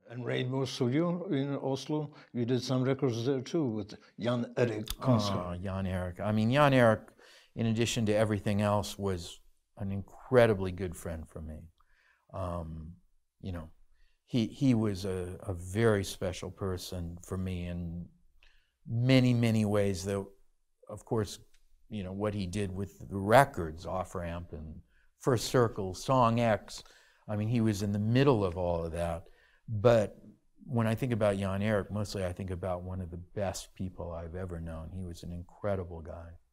And Rainbow Studio in Oslo, you did some records there too with Jan Erik Kongshaug. Jan Erik. I mean, Jan Erik, in addition to everything else, was an incredibly good friend for me. You know, he was a very special person for me in many, many ways. Though, of course, you know, what he did with the records, Off Ramp and First Circle, Song X, I mean, he was in the middle of all of that. But when I think about Jan Erik, mostly I think about one of the best people I've ever known. He was an incredible guy.